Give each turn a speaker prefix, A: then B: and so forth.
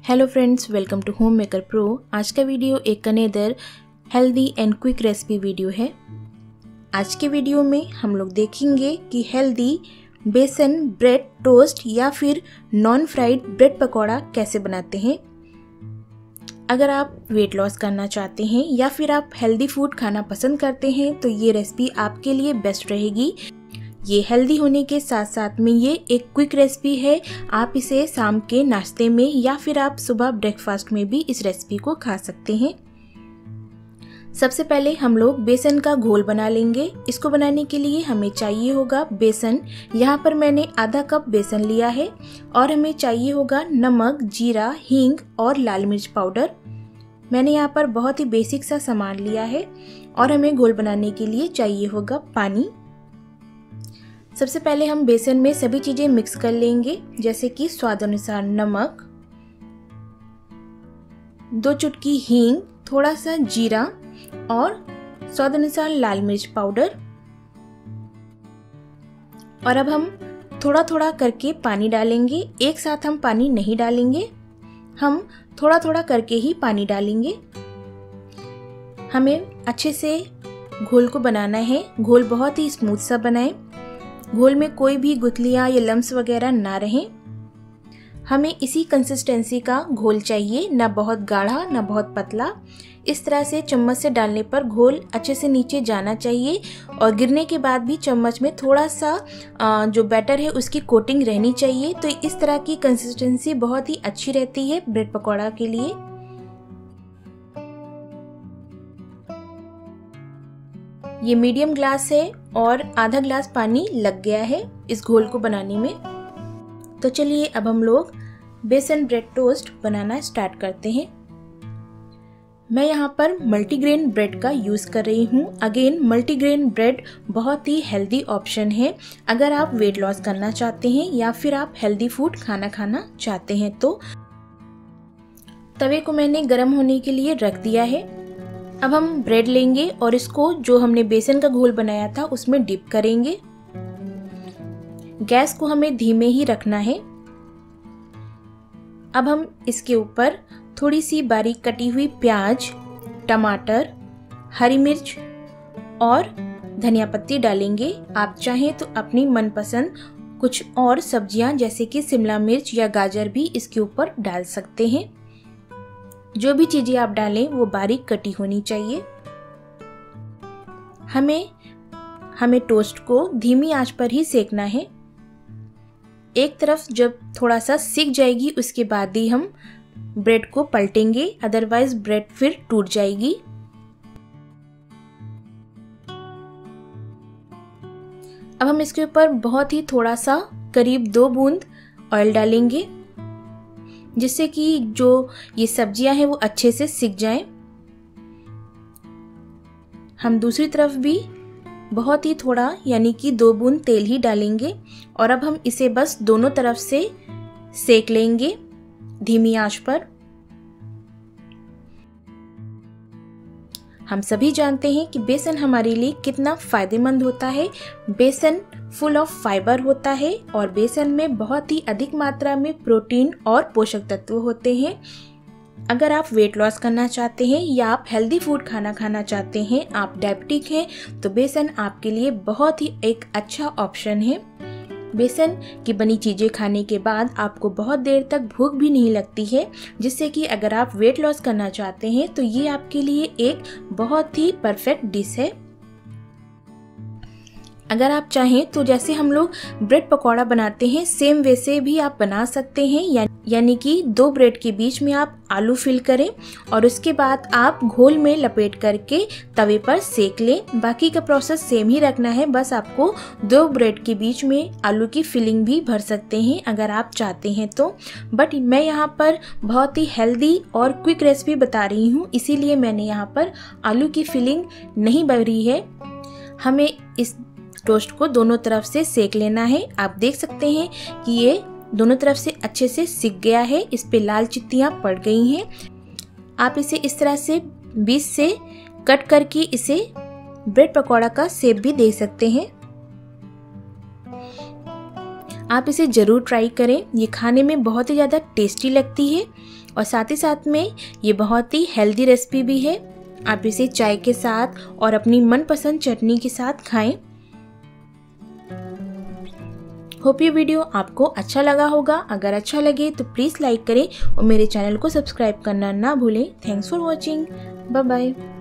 A: Hello friends, welcome to home maker pro. आज का video एक another healthy and quick recipe video है। आज के वीडियो में हम लोग देखेंगे कि हेल्दी बेसन ब्रेड टोस्ट या फिर नॉन फ्राइड ब्रेड पकौड़ा कैसे बनाते हैं। अगर आप वेट लॉस करना चाहते हैं या फिर आप हेल्दी फूड खाना पसंद करते हैं तो ये रेसिपी आपके लिए बेस्ट रहेगी। ये हेल्दी होने के साथ साथ में ये एक क्विक रेसिपी है। आप इसे शाम के नाश्ते में या फिर आप सुबह ब्रेकफास्ट में भी इस रेसिपी को खा सकते हैं। सबसे पहले हम लोग बेसन का घोल बना लेंगे। इसको बनाने के लिए हमें चाहिए होगा बेसन। यहाँ पर मैंने आधा कप बेसन लिया है और हमें चाहिए होगा नमक, जीरा, हींग और लाल मिर्च पाउडर। मैंने यहाँ पर बहुत ही बेसिक सा सामान लिया है और हमें घोल बनाने के लिए चाहिए होगा पानी। सबसे पहले हम बेसन में सभी चीजें मिक्स कर लेंगे, जैसे कि स्वाद अनुसार नमक, 2 चुटकी हींग, थोड़ा सा जीरा और स्वाद अनुसार लाल मिर्च पाउडर। और अब हम थोड़ा थोड़ा करके पानी डालेंगे। एक साथ हम पानी नहीं डालेंगे, हम थोड़ा थोड़ा करके ही पानी डालेंगे। हमें अच्छे से घोल को बनाना है। घोल बहुत ही स्मूथ सा बनाएं। घोल में कोई भी गुठलियां या लम्स वगैरह ना रहें। हमें इसी कंसिस्टेंसी का घोल चाहिए, ना बहुत गाढ़ा ना बहुत पतला। इस तरह से चम्मच से डालने पर घोल अच्छे से नीचे जाना चाहिए और गिरने के बाद भी चम्मच में थोड़ा सा जो बैटर है उसकी कोटिंग रहनी चाहिए। तो इस तरह की कंसिस्टेंसी बहुत ही अच्छी रहती है ब्रेड पकौड़ा के लिए। ये मीडियम ग्लास है और आधा ग्लास पानी लग गया है इस घोल को बनाने में। तो चलिए अब हम लोग बेसन ब्रेड टोस्ट बनाना स्टार्ट करते हैं। मैं यहाँ पर मल्टीग्रेन ब्रेड का यूज़ कर रही हूँ। अगेन मल्टीग्रेन ब्रेड बहुत ही हेल्दी ऑप्शन है अगर आप वेट लॉस करना चाहते हैं या फिर आप हेल्दी फूड खाना चाहते हैं। तो तवे को मैंने गर्म होने के लिए रख दिया है। अब हम ब्रेड लेंगे और इसको जो हमने बेसन का घोल बनाया था उसमें डिप करेंगे। गैस को हमें धीमे ही रखना है। अब हम इसके ऊपर थोड़ी सी बारीक कटी हुई प्याज, टमाटर, हरी मिर्च और धनिया पत्ती डालेंगे। आप चाहें तो अपनी मनपसंद कुछ और सब्जियां जैसे कि शिमला मिर्च या गाजर भी इसके ऊपर डाल सकते हैं। जो भी चीजें आप डालें वो बारीक कटी होनी चाहिए। हमें टोस्ट को धीमी आंच पर ही सेकना है। एक तरफ जब थोड़ा सा सिक जाएगी उसके बाद ही हम ब्रेड को पलटेंगे, अदरवाइज ब्रेड फिर टूट जाएगी। अब हम इसके ऊपर बहुत ही थोड़ा सा करीब 2 बूंद ऑयल डालेंगे जिससे कि जो ये सब्जियां हैं वो अच्छे से सिक जाएं। हम दूसरी तरफ भी बहुत ही थोड़ा यानी कि 2 बूंद तेल ही डालेंगे और अब हम इसे बस दोनों तरफ से सेक लेंगे धीमी आंच पर। हम सभी जानते हैं कि बेसन हमारे लिए कितना फायदेमंद होता है। बेसन फुल ऑफ फाइबर होता है और बेसन में बहुत ही अधिक मात्रा में प्रोटीन और पोषक तत्व होते हैं। अगर आप वेट लॉस करना चाहते हैं या आप हेल्दी फूड खाना चाहते हैं, आप डायबिटिक हैं, तो बेसन आपके लिए बहुत ही एक अच्छा ऑप्शन है। बेसन की बनी चीज़ें खाने के बाद आपको बहुत देर तक भूख भी नहीं लगती है, जिससे कि अगर आप वेट लॉस करना चाहते हैं तो ये आपके लिए एक बहुत ही परफेक्ट डिश है। अगर आप चाहें तो जैसे हम लोग ब्रेड पकौड़ा बनाते हैं सेम वैसे भी आप बना सकते हैं, यानी कि 2 ब्रेड के बीच में आप आलू फिल करें और उसके बाद आप घोल में लपेट करके तवे पर सेक लें। बाकी का प्रोसेस सेम ही रखना है, बस आपको 2 ब्रेड के बीच में आलू की फिलिंग भी भर सकते हैं अगर आप चाहते हैं तो। बट मैं यहाँ पर बहुत ही हेल्दी और क्विक रेसिपी बता रही हूँ, इसीलिए मैंने यहाँ पर आलू की फिलिंग नहीं भरी है। हमें इस टोस्ट को दोनों तरफ से सेक लेना है। आप देख सकते हैं कि ये दोनों तरफ से अच्छे से सिक गया है, इस पे लाल चित्तियां पड़ गई हैं। आप इसे इस तरह से बीच से कट करके इसे ब्रेड पकौड़ा का शेप भी दे सकते हैं। आप इसे जरूर ट्राई करें, ये खाने में बहुत ही ज़्यादा टेस्टी लगती है और साथ ही साथ में ये बहुत ही हेल्दी रेसिपी भी है। आप इसे चाय के साथ और अपनी मनपसंद चटनी के साथ खाएं। होप ये वीडियो आपको अच्छा लगा होगा। अगर अच्छा लगे तो प्लीज़ लाइक करें और मेरे चैनल को सब्सक्राइब करना ना भूलें। Thanks for watching. Bye bye.